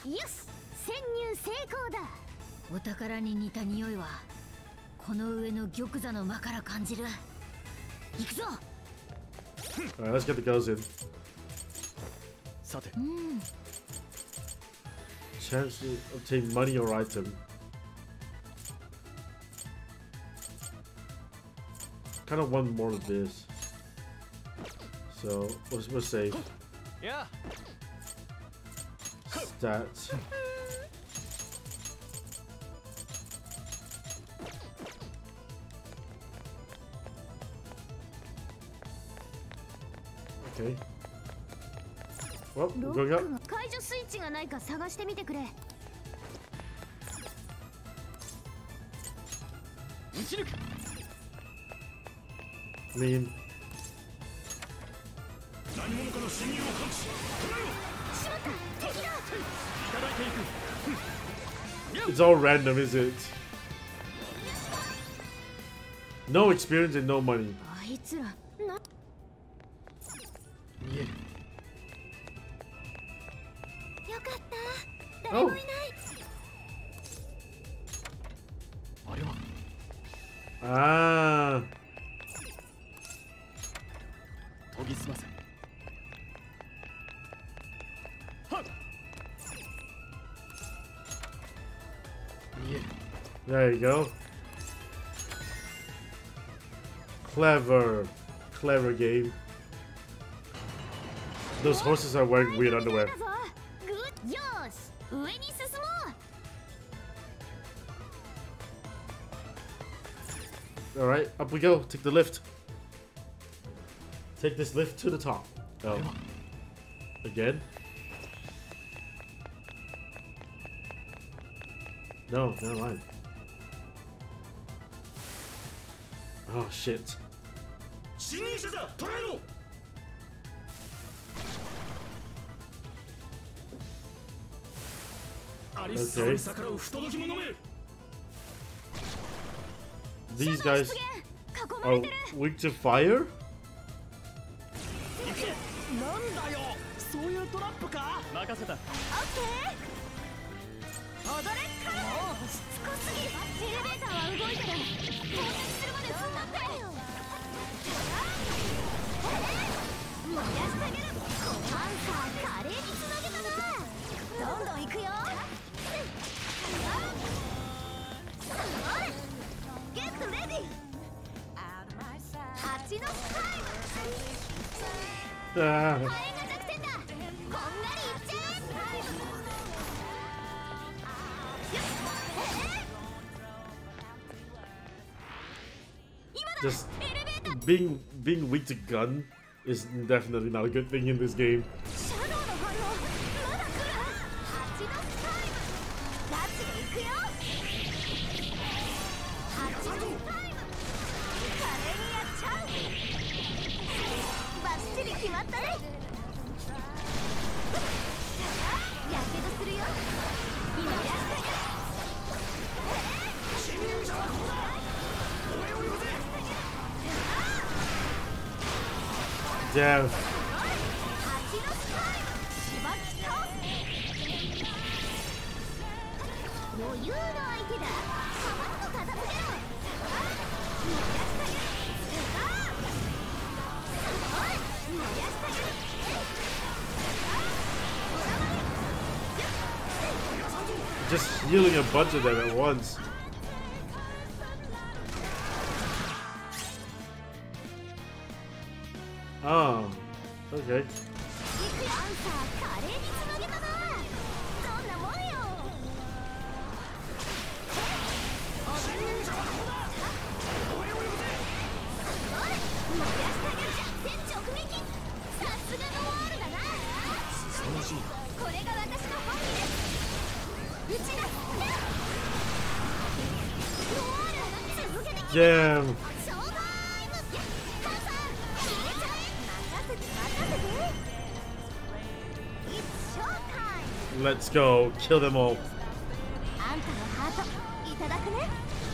よし、潜入成功だ。お宝に似た匂いはこの上の玉座の間から感じる。行くぞ。 Alright, let's get the girls in. Chance to obtain money or item. Kind of want more of this. So we'll save. Yeah. Stats. Okay. Well, we're going up. 解除スイッチがないか探してみてくれ。 撃ち抜く。 Mean. 何者かの侵入を感知。捕らえろ。しまった。敵だ。いただいていく。 It's all random, is it? No experience and no money. あいつらな。 Yeah. よかった。誰もいない。 あれは。 Ah. 研ぎ澄ませ。はっ。見える。 There you go. Clever. Clever game. Those horses are wearing weird underwear. よし、上に進もう。 Alright, up we go. Take the lift. Take this lift to the top. Oh. Again? No, never mind. Oh shit. 侵入者だ。捕らえろ。 Okay. These guys are weak to fire? なんだよ。そういうトラップか。任せた。 オッケー。踊れっか。もうしつこすぎ。エレベーターは動いてる。到着するまで踏んだって。燃やしてあげる。パンサー華麗につなげたな。どんどん行くよ。ゲットレディ。蜂のスタイム。 Ah. 火炎が弱点だ。こんがりいっちゃえ。 Just being weak to gun is definitely not a good thing in this game. シャドウの反応まだ来る。蜂のスタイム。ガチで行くよ。蜂のスタイム。華麗にやっちゃう。バッチリ決まったね。やけどするよ。今やったよ。侵入者はここだ。俺を呼べ。 Damn. 余裕の相手だ。さばっと片付けろ。 Just healing a bunch of them at once. Oh, okay. パンサー華麗につなげたな。どんなもんよ。侵入者はここだ。俺を呼べ。燃やしてあげる。弱点直撃。さすがのワールだな。 凄まじい。 これが私の本気です。撃ち出す。ワール続けてきて。 Damn. Let's go. Kill them all. あんたのハートいただくね。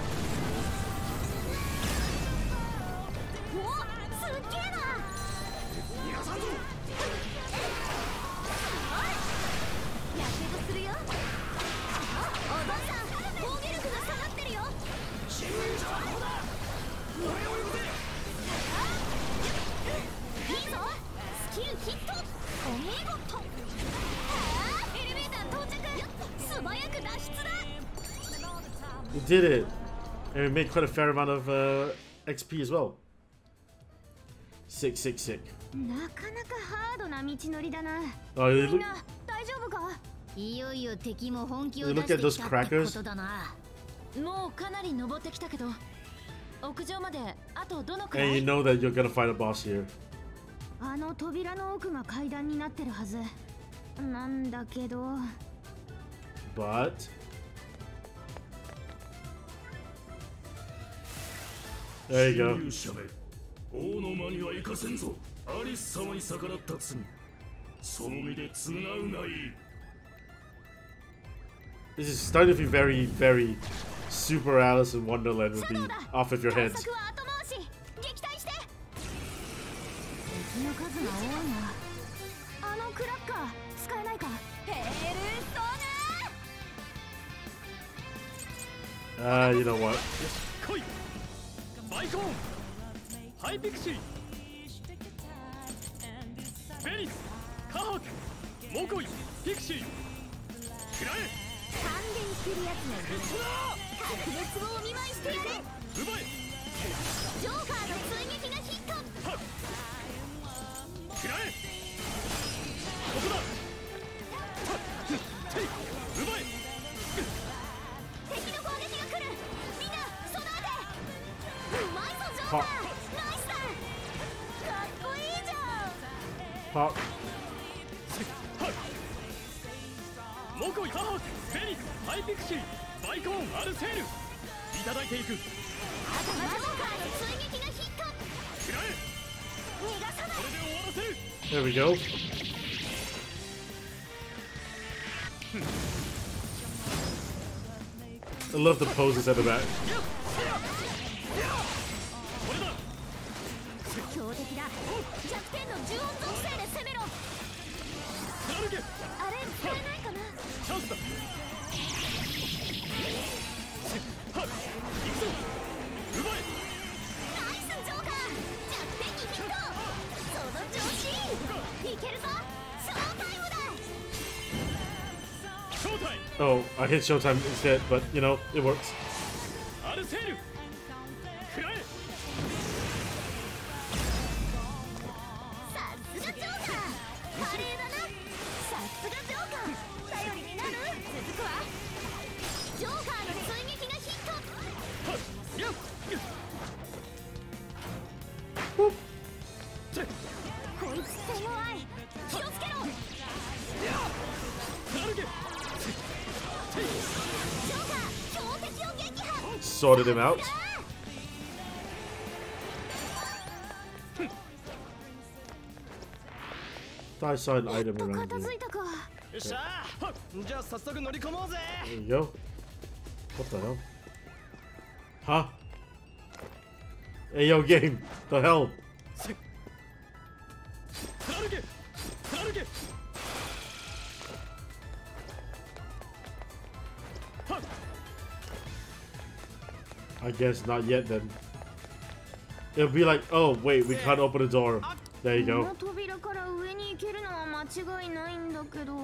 お、すっげえな。逃がさんぞ。やけどするよ。 We did it! And we made quite a fair amount of XP as well. Sick, sick, sick. なかなかハードな道のりだな。 Oh, み look, んな大丈夫か？いよいよ敵も本気を look 出して at き those たって crackers. ことだな。もうかなり登ってきたけど、屋上まであとどのくら And you い？ know that you're gonna find a boss here. あの扉の奥が階段になってるはず。なんだけど。 But there you go. 侵入者め王の間には行かせんぞ。アリス様に逆らった罪、その身で償うがいい。 This is starting to be very, very super Alice in Wonderland with the シャドウだ。 off of your 探 heads. 索は後回し。撃退して。敵の数が多いな。あのクラッカー使えないか？ヘルソナ。 You know what? 来いバイコンハイピクシーフェニックスカハクモコイピクシーくらえ感電してるやつがいる。白熱をお見舞いしてやれ。 奪えジョーカーの追撃がヒット。 はっくらえここだはってい奪え敵の攻撃が来る。みんな備えて。うまいぞジョーカー。 はナイスだ。かっこいいじゃん。 Pop. モコイカハクフェニックスハイピクシーバイコンアルセールいただいていくくジョーカーの追撃がヒット。 らえ逃がさない。 これで終わらせる There we go. I love the poses at the back. これだ強敵だ。弱点の重音属性で攻めろ。 貫けあれ使えないかな。 チャンスだはっ行くぞ奪えナイスジョーカー。弱点にヒット。その調子いけるぞ。ショータイムだ。 ショータイム Oh, I hit Showtime instead, but you know, it works. アルセールくらえさすがジョーカー。華麗だな。さすがジョーカー。頼りになる。続くわ。ジョーカーの追撃がヒット。 はっやってこいつ手強い。気をつけろ。 貫けジョーカー強敵を撃破。 Sorted him out. Thought I saw an やっ item と around 片 here. 付いたか。 よっしゃーじゃあ早速乗り込もうぜ There you go. What the hell? Huh? Hey, yo, game. The hell? 貫け貫けはっ I guess not yet then. It'll be like, oh, wait, we can't open the door. There you こ go. の扉から上に行けるのは間違いないんだけど。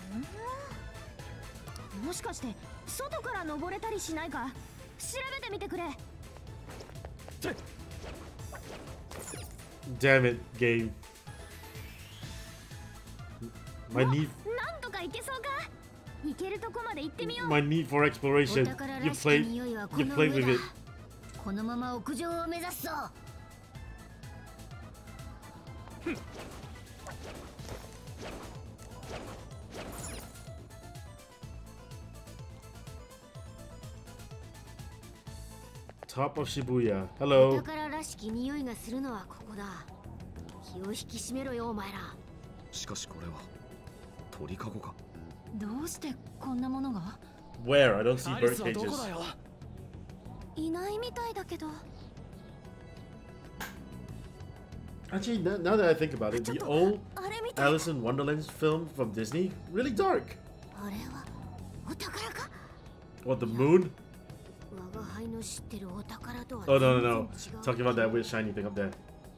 もしかして外から登れたりしないか。調べてみてくれ。 Damn it, game. My need, なんとか行けそうか。行けるとこまで行ってみよう。 my need for お exploration. 宝 You らしき play, 匂いはこ you の play 上 with だ it.。 このまま屋上を目指すぞ。 Top of Shibuya. お Hello. 宝らしき匂いがするのはここだ。気を引き締めろよお前ら。 しかしこれは鳥かごかどうしてこんなものが？ Where? I don't see アリ bird スはどこ cages. だよいないみたいだけど。 Actually, now that I think about it, the old あれみたい。 Alice in Wonderland film from Disney, really dark. あれはお宝か？ What, the moon? 我が輩の知ってるお宝とは Oh, no, no, no. 全然違う。 Talking about that weird shiny thing up there.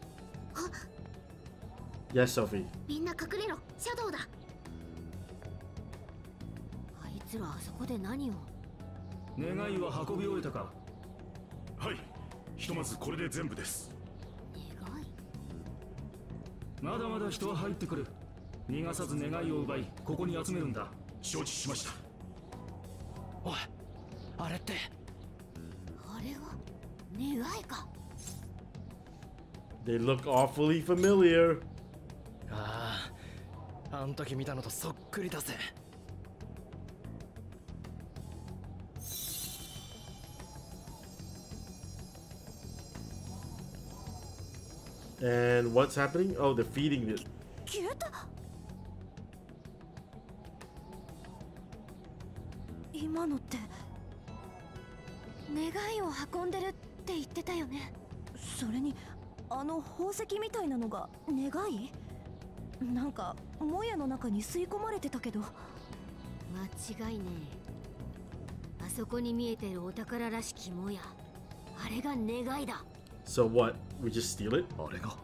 Yes, Sophie. みんな隠れろ。シャドウだ。あいつらあそこで何を？ 願いは運び終えたか。 はい、ひとまずこれで全部です。 願い。 まだまだ人は入ってくる。逃がさず願いを奪い、ここに集めるんだ。 承知しました。 おい、あれって。 あれは願いか。 They look awfully familiar. ああ、あん時見たのとそっくりだぜ。 And what's happening? Oh, they're feeding it. 消えた。今のって願いを運んでるって言ってたよね。それにあの宝石みたいなのが願い？なんかもやの中に吸い込まれてたけど。間違いねえ。あそこに見えてるお宝らしきもや、あれが願いだ。 So what? We just steal it? あれが。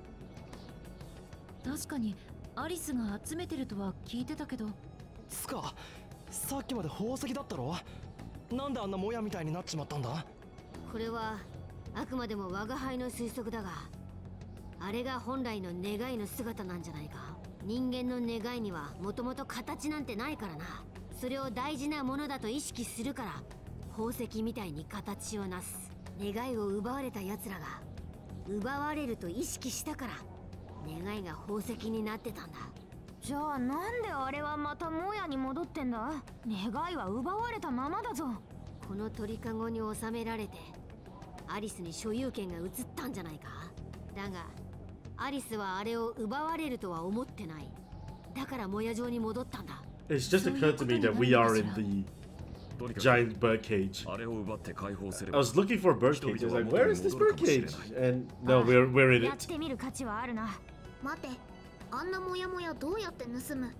確かにアリスが集めてるとは聞いてたけど。 つか、さっきまで宝石だったろ。なんであんなもやみたいになっちまったんだ。 これはあくまでも我が輩の推測だが、あれが本来の願いの姿なんじゃないか。人間の願いにはもともと形なんてないからな。それを大事なものだと意識するから宝石みたいに形をなす。願いを奪われた奴らが奪われると意識したから願いが宝石になってたんだ。じゃあなんであれはまたもやに戻ってんだ。願いは奪われたままだぞ。この鳥かごに収められてアリスに所有権が移ったんじゃないか。だがアリスはあれを奪われるとは思ってない。だからもや状に戻ったんだ。 It's just occurred to me that we are in the giant birdcage. あれを奪って解放すれ I ば。 was looking for a birdcage. I was like, where is this birdcage? And no, we're in やっ it. てみる価値はあるな。待て、あんなモヤモヤどうやって盗む？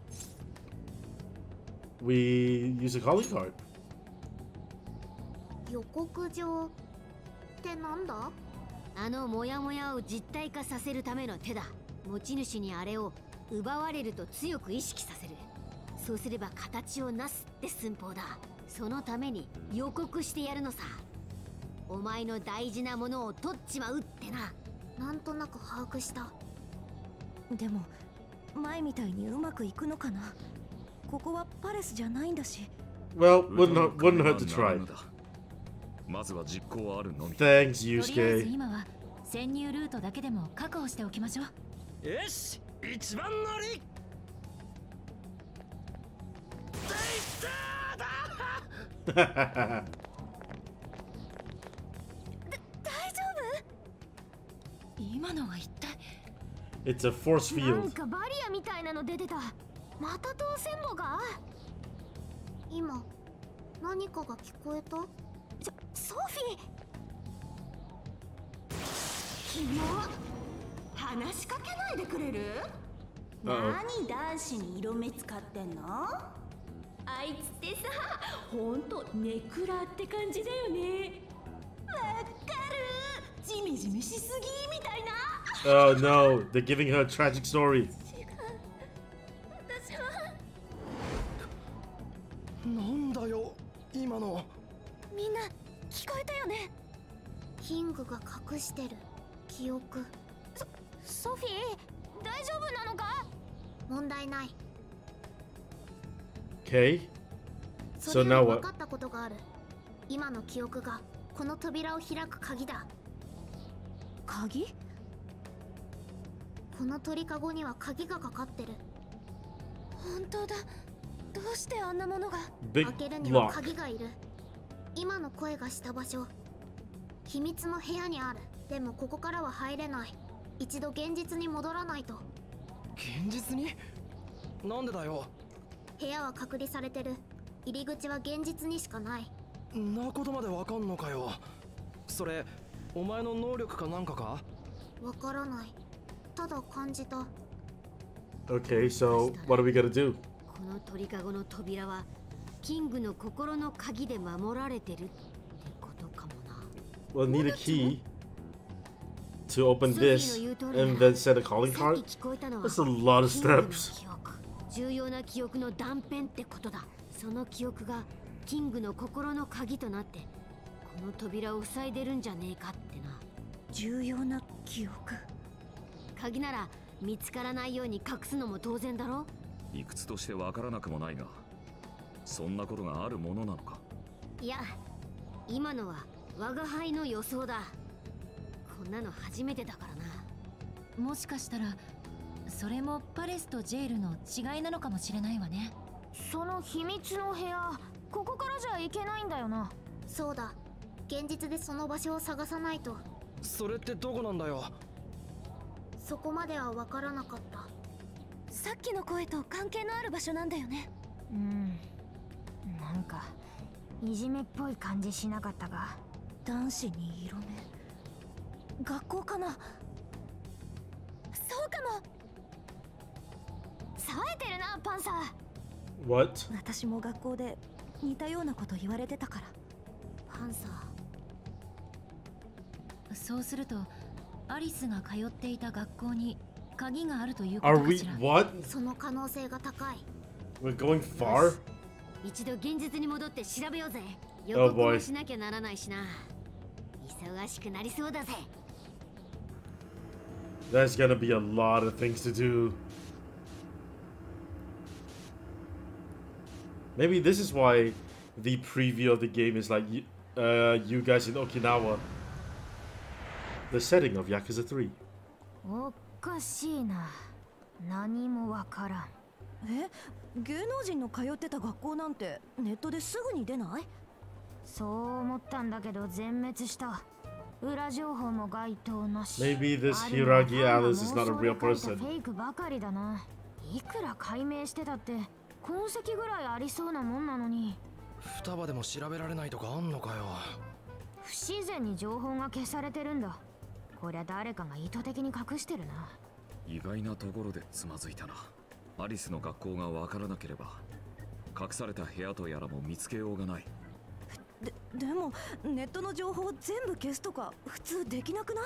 We use a calling card. 予告状ってなんだ？あのモヤモヤを実体化させるための手だ。持ち主にあれを奪われると強く意識させる。そうすれば形をなすって寸法だ。そのために予告してやるのさ。お前の大事なものを取っちまうってな。なんとなく把握した。でも前みたいにうまくいくのかな。ここはパレスじゃないんだし。 Well, wouldn't hurt to try. まずは実行はあるのみ。 Thanks, とりあえず Yusuke. 今は潜入ルートだけでも確保しておきましょう。 よし、一番乗り。 大丈夫？ 今のは一体。 It's a force なん field. かバリアみたいなの出てた。また当選簿か？今何かが聞こえた？ソフィー。キモ。話しかけないでくれる？ Uh-oh. 何男子に色目使ってんの？あいつってさ、ほんとネクラって感じだよね。わかる。ジメジメしすぎみたいな。 Oh no, they're giving her a tragic story. 私はなんだよ、今の。 みんな聞こえたよね。キングが隠してる記憶。ソフィー、大丈夫なのか？問題ない。 Okay. それ So よ now り分 what? かったことがある。今の記憶がこの扉を開く鍵だ。鍵？この鳥かごには鍵がかかってる。本当だ。どうしてあんなものが？ Big 開けるには lock. 鍵がいる。今の声がした場所、秘密の部屋にある。でもここからは入れない。一度現実に戻らないと。 現実に？なんでだよ。 部屋は隔離されてる。入り口は現実にしかない。 んなことまでわかんのかよ。それ、お前の能力かなんかか？ わからない。ただ感じた。 Okay, so what are we gonna do? この鳥かごの扉はキングの心の鍵で守られてるってことかもな。 We'll need a key to open this and then set a calling さっ card. き聞こえたのは That's a lot of キングの steps. 記憶。重要な記憶の断片ってことだ。その記憶がキングの心の鍵となってこの扉を塞いでるんじゃねえかってな。 重要な記憶。 鍵なら見つからないように隠すのも当然だろ。 理屈としてわからなくもないが、そんなことがあるものなのか。 いや、今のは我が輩の予想だ。こんなの初めてだからな。 もしかしたらそれもパレスとジェイルの違いなのかもしれないわね。 その秘密の部屋、ここからじゃいけないんだよな。 そうだ、現実でその場所を探さないと。 それってどこなんだよ。 そこまでは分からなかった。 さっきの声と関係のある場所なんだよね。 なんかいじめっぽい感じしなかったが。 男子に色目。学校かな。そうかも。 冴えてるな、パンサー。 What? 私も学校で似たようなこと言われてたから。 パンサー。 そうするとアリスが通っていた学校に鍵があるというこ Are とか we しら。 what? その可能性が高い。 We're going far? 一度現実に戻って調べようぜ。 Oh 予告 boy. もしなきゃならないしな。忙しくなりそうだぜ。 There's gonna be a lot of things to do. Maybe this is why the preview of the game is like you guys in Okinawa. The setting of Yakuza 3. おかしいな。何もわからん。 芸能人の通ってた学校なんてネットですぐに出ない？ そう思ったんだけど全滅した。裏情報も該当なし。 Maybe this Hiragi Alice is not a real フ person. ェイクばかりだな。いくら解明してたって痕跡ぐらいありそうなもんなのに。 双葉でも調べられないとかあんのかよ。 不自然に情報が消されてるんだ。こりゃ誰かが意図的に隠してるな。 意外なところでつまずいたな。アリスの学校がわからなければ隠された部屋とやらも見つけようがない。 でもネットの情報全部消すとか普通できなくない？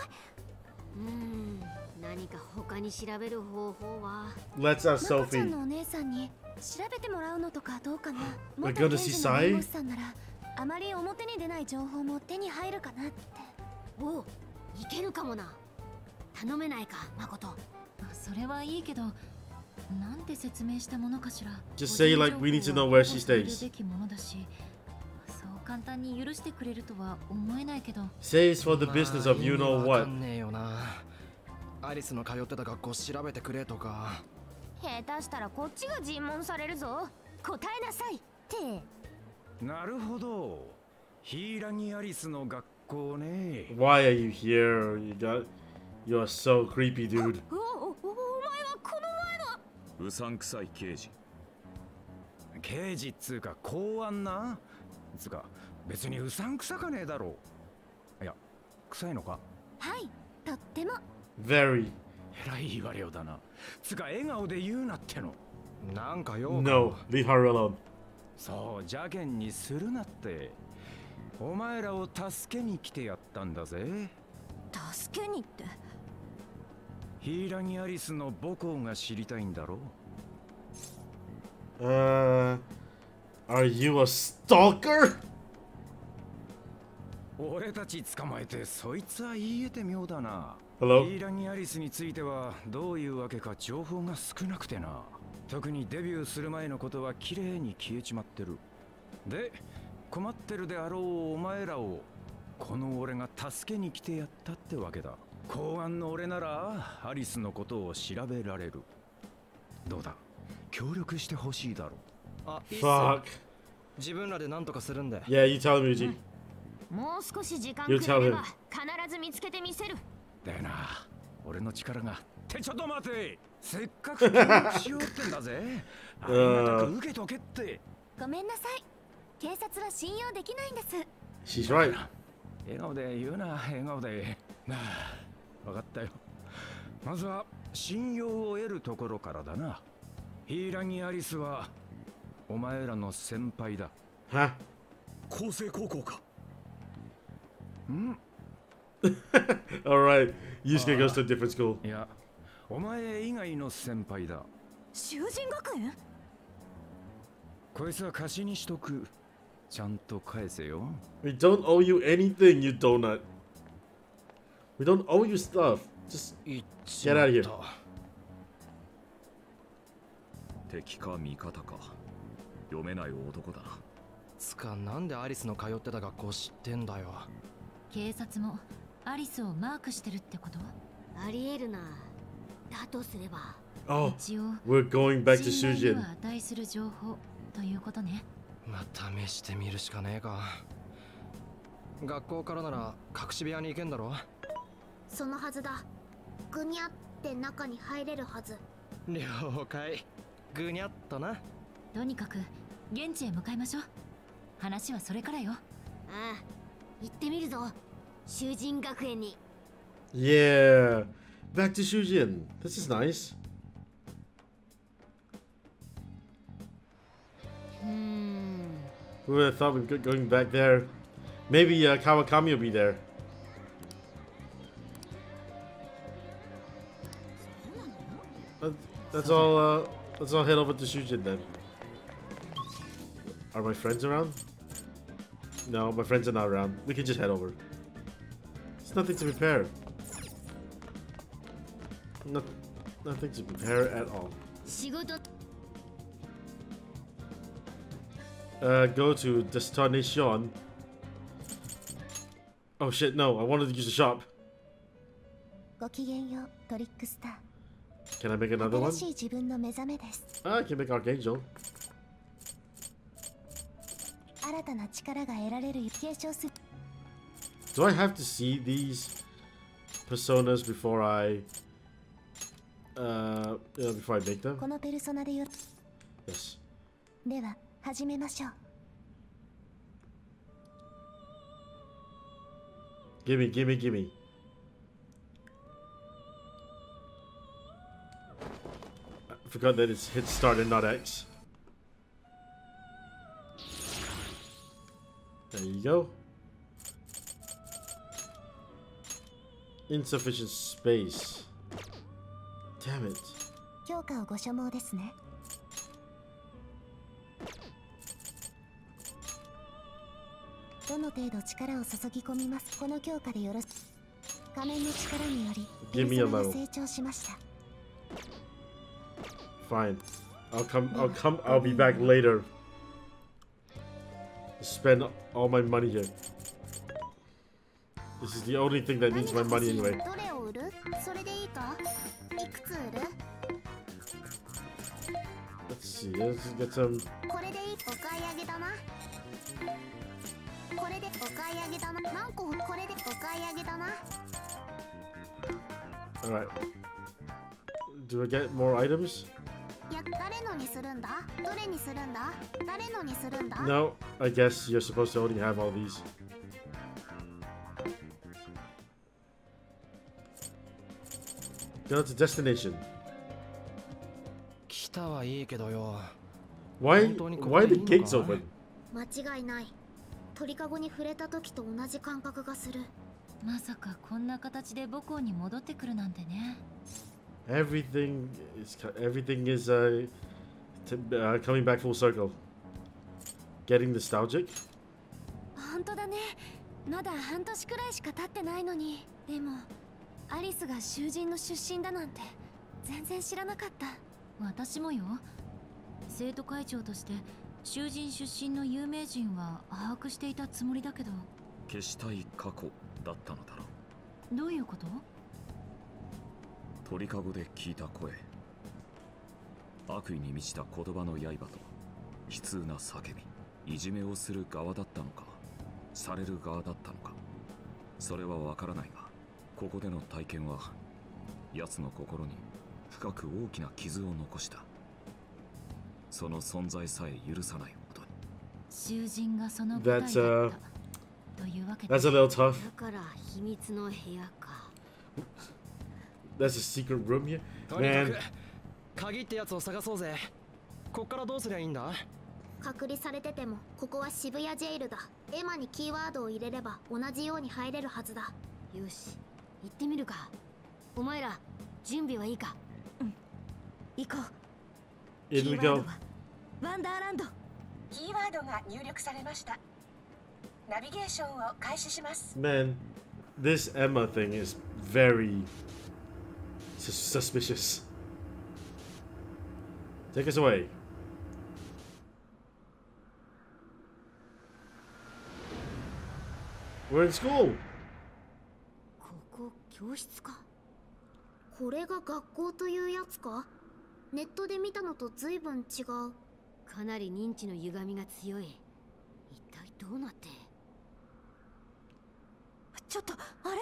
何か他に調べる方法は。 Let's ask 中ちゃん Sophie. のお姉さんに調べてもらうのとかどうかな。 We're 元 gonna 検 see 事の Sai? 弁護士さんならあまり表に出ない情報も手に入るかなって。 おう、いけるかもな。頼めないか、誠。 それはいいけど、なんて説明したものかしら。 Just say like we need to know where she 個人情報は保護 stays. されるべきものだし、そう簡単に許してくれるとは思えないけど。 Says for the business of you know わか what. んねえよな。アリスの通ってた学校調べてくれとか。 下手したらこっちが尋問されるぞ。答えなさいって。 なるほど。ヒイラギアリスの学校ね。 Why are you here? You're so creepy, dude. お前はこの前の。 うさんくさい刑事。 刑事っつうか公安な。つうか別にうさんくさかねえだろう。いや、臭いのか？ はい、とっても。 Very. えらい言われようだな。つうか笑顔で言うなっての。 なんかよ。 No, leave her alone. そう邪険にするなって。お前らを助けに来てやったんだぜ。 助けにって。 ヒイラギアリスの母校が知りたいんだろう。 Are you a stalker? 俺たち捕まえてそいつは言えて妙だな。 Hello? ヒイラギアリスについてはどういうわけか情報が少なくてな。特にデビューする前のことは綺麗に消えちまってる。で、困ってるであろうお前らをこの俺が助けに来てやったってわけだ。公安の俺ならアリスのことを調べられる。どうだ、協力してほしいだろう。 あ、いいっす。 Fuck. 自分らで何とかするんで。 Yeah, you tell him, Yuji. もう少し時間 You く tell れれ him. ば必ず見つけてみせる。 だよな、俺の力が。ってちょっと待て、せっかく協力しようってんだぜ。ありがたく受けとけって。 ごめんなさい。警察は信用できないんです。 She's right. 笑顔で言うな、笑顔で。なあ、分かったよ。まずは信用を得るところからだな。ヒイラギアリスはお前らの先輩だ。 Huh? 厚生高校か。 ん？ Alright. Yusuke goes to a different school. いや、お前以外の先輩だ。 囚人学園？ こいつは貸しにしとく。 ちゃんと返せよ。 We don't owe you anything, you donut. We don't owe you stuff. Just 言っ get out of here. 敵か味方か読めない男だな。 つかなんでアリスの通ってた学校知ってんだよ。 警察もアリスをマークしてるってこと？ ありえるな。だとすれば Oh, 一応 we're going back to 信頼 Shujin. には値する情報ということね。 まあ試してみるしかねえか。学校からなら隠し部屋に行けんだろ。 そのはずだ。ぐにゃって中に入れるはず。 了解。ぐにゃっとな。 とにかく現地へ向かいましょう。話はそれからよ。 ああ、行ってみるぞ。囚人学園に。 Yeah, back to Shujin. This is nice. Who would have thought we'd be going back there? Maybe Kawakami will be there. Let's all head over to Shujin then. Are my friends around? No, my friends are not around. We can just head over. There's nothing to prepare. Nothing to prepare at all. 仕事 Go to destination. Oh shit, no, I wanted to use the shop. ごきげんよう、トリックスター。 Can I make another one? 新しい自分の目覚めです。 I can make Archangel. 新たな力が得られる継承する。 Do I have to see these personas before I before I make them? このペルソナでよ。 Yes. では始めましょう。 Gimme, gimme, gimme. I forgot that it's hit start and not X. There you go. Insufficient space. Damn it. 強化をご所望ですね。どの程度力を注ぎ込みます。この強化でよろし。仮面の力によりペ Give ル me a ソナが level. 成長しました。 Fine. I'll be back later. Spend all my money here. This is the only thing that needs my money anyway. どれを売る？それでいいか？いくつ売る？ Let's see. Let's get some. これでいい。お買い上げだな。これでお買い上げだな。何個？これでお買い上げだな。 Alright. Do I get more items? いや、誰のにするんだ？どれにするんだ？誰のにするんだ？ No, I guess you're supposed to only have all these. Go to destination. 来たはいいけどよ。 Why the gates open? 間違いない。鳥かごに触れた時と同じ感覚がする。 まさかこんな形で母校に戻ってくるなんてね。 Everything is coming back full circle. Getting nostalgic? 本当だね。まだ半年くらいしか経ってないのに。でもアリスが囚人の出身だなんて全然知らなかった。 私もよ。生徒会長として囚人出身の有名人は把握していたつもりだけど。 消したい過去だったのだろう。どういうこと？ 鳥かごで聞いた声、悪意に満ちた言葉の刃と悲痛な叫び、いじめをする側だったのか、される側だったのか、それはわからないが、ここでの体験は奴の心に深く大きな傷を残した。その存在さえ許さないほどに。 囚人がその答えだったというわけで。 That's a little tough. だから秘密の部屋か。 That's a secret room here? とにか Man. く鍵ってやつを探そうぜ。こっからどうすりゃいいんだ？ 隔離されててもここは渋谷ジェイルだ。エマにキーワードを入れれば同じように入れるはずだ。 よし、行ってみるか。お前ら準備はいいか？ うん、行こう。 In we go. ワンダーランド。 キーワードが入力されました。ナビゲーションを開始します。 Man, this Emma thing is very suspicious. Take us away. We're in school. ここ教室か。これが学校というやつか。ネットで見たのと随分違う。 かなり認知の歪みが強い。一体どうなって。 ちょっとあ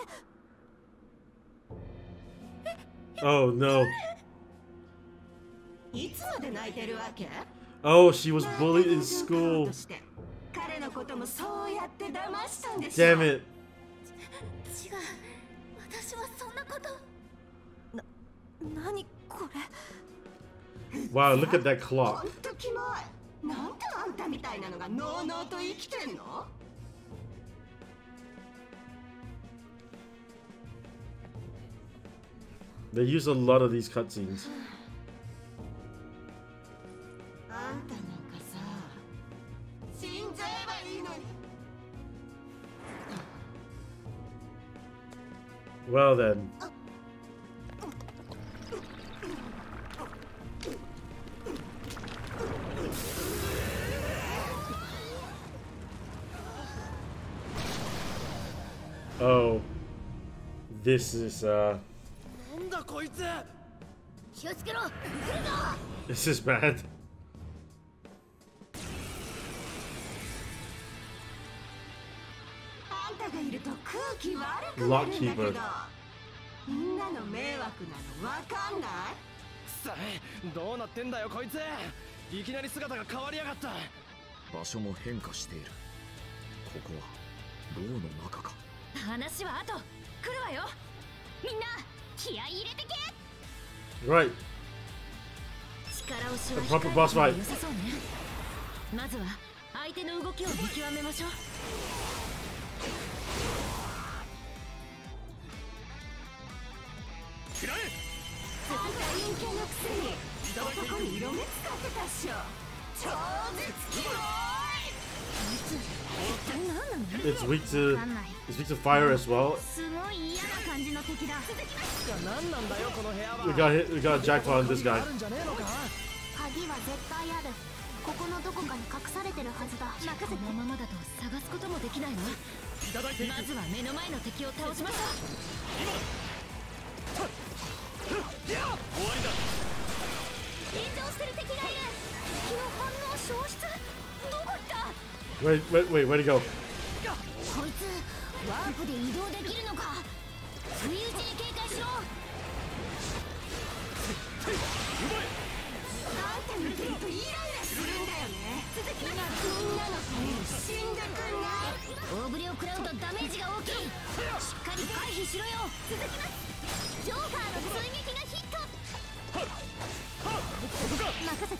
れ。 Oh no. いつまで泣いてるわけ？ Oh, she was bullied in school. 彼のこともそうやって騙したんでしょ。 Damn it. 違う。私はそんなこと。何これ。 Wow, look at that clock. ほんとキモい。なんであんたみたいなのがのうのうと生きてんの？ They use a lot of these cutscenes. あんたなんかさ、死んじゃえばいいのに。 Well then. Oh, this is this is bad. あんたがいると空気悪くなるんだけど、みんなの迷惑なのわかんない？ さあ、どうなってんだよこいつ。いきなり姿が変わりやがった。 場所も変化している。ここは牢の中か。 話は後来るわよ。みんな気合い入れてけ。 Right. 力押しは proper boss fight. 良さそうね。まずは相手の動きを見極めましょう。 嫌い。陰キャのくせに男に色目使ってたっしょ。超絶キモい。 It's weak to fire as well. すごい嫌な感じの敵だ。 何なんだよこの部屋は。 We got a jackpot on this guy. 鍵は絶対ある。ここのどこかに隠されてるはずだ。任せて。 このままだと探すこともできないわ。まずは目の前の敵を倒しましょう。 緊張してる敵がいる。敵の反応消失。どこ行った？ Wait, where'd he go? こいつワープで移動できるのか。不意打ちに警戒しろ。 あんた見てるとイライラするんだよね。続きみんなのために死んでくんない？ 大振りを食らうとダメージが大きい。しっかり回避しろよ。続きます。ジョーカーの追撃がヒット。任せて。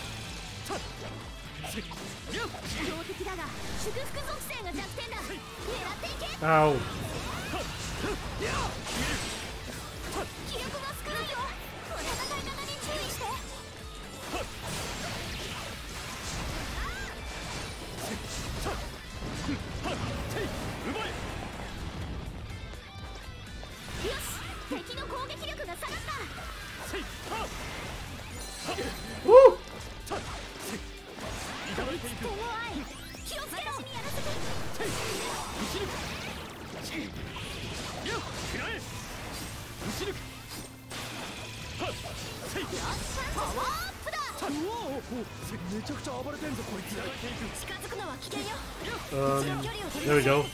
強敵だが祝福属性が弱点だ。狙っていけ。 Ow. 気力が少ないよ。戦い方に注意して。よし、敵の攻撃力が下がった。気をつけろ。にやらせて。パワーアップだ。 めちゃくちゃ暴れてんぞこいつ。 近づくのは危険よ。 There we go.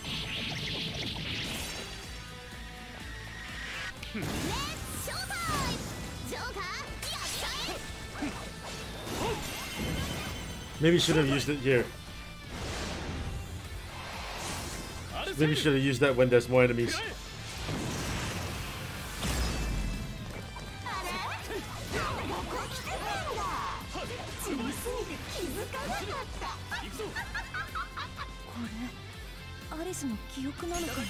Maybe should have used it here. Maybe should have used that when there's more enemies. Alice アリスの記憶なのかな。こ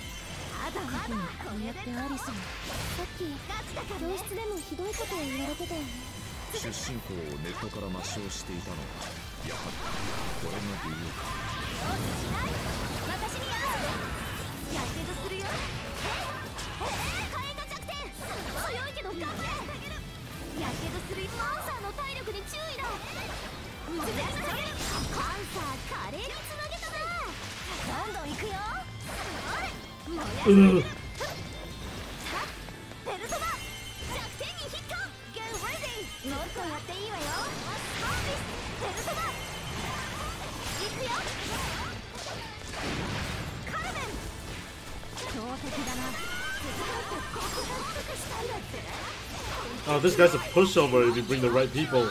うやってアリスもさっき教室でもひどいことを言われてたよね。 出身校をネットから抹消していたのはやはりこれが理由か。 私にやらせて。やけどするよ。火炎が弱点。強いけどガッやけどするよ。パンサーの体力に注意だ。水でつなげる。パンサー華麗につなげたな。どんどん行くよ。ベルトだ。弱点にヒット。Get ready。もっとやっていいわよ。ハービス。ベルトだ。行くよ。カルメン。強敵だな。ここを低くしたいんだって。 Oh, this guy's a pushover if you bring the right people.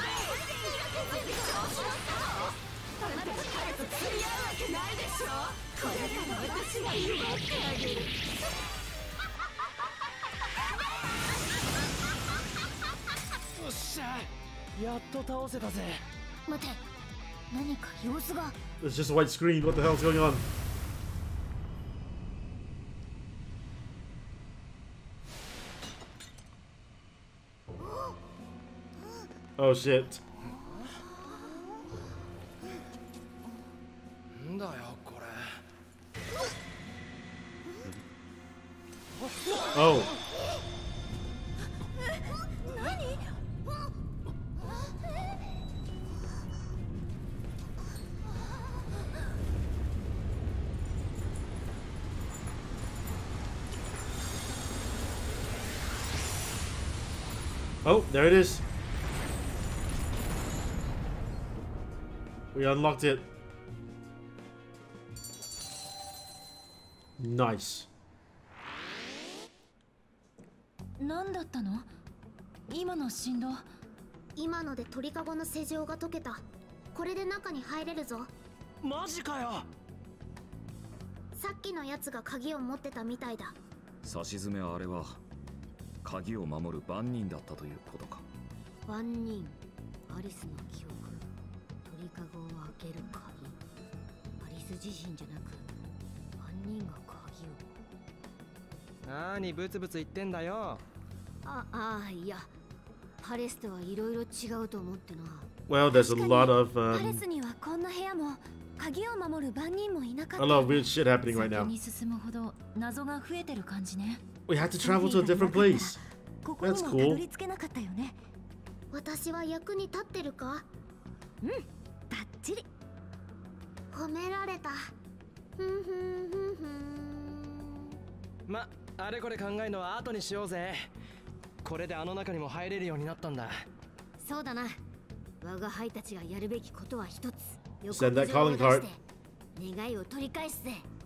よっしゃ、やっと倒せたぜ。 待て、何か様子が。 It's just a white screen. What the hell's going on? Oh shit. なんだよこれ。 Oh. Oh, there it is. We unlocked it. Nice. 何だったの？今の振動。 今ので鳥かごの施錠が解けた。これで中に入れるぞ。 マジかよ。 さっきのやつが鍵を持ってたみたいだ。 さしずめあれは鍵を守る番人だったということか。 番人、アリスの記憶、鳥かごを開ける鍵。アリス自身じゃなく番人が鍵を。 何ブツブツ言ってんだよ。 いや、パレスとはいろいろ違うと思ってな。 Well, there's a lot of パレスにはこんな部屋も鍵を守る番人もいなかった。 a lot of weird shit happening right 先 now. に進むほど謎が増えてる感じね。 We had to travel to a different place. ここに That's もたど cool. り着けなかったよね。私は役に立ってるか？うん、バッチリ。褒められた。ふんふんふんふん。 ま、あれこれ考えるのは後にしようぜ。これであの中にも入れるようになったんだ。 そうだな。我が輩たちがやるべきことは一つ。予 Send that 告状を calling 出 card. して願いを取り返すぜ。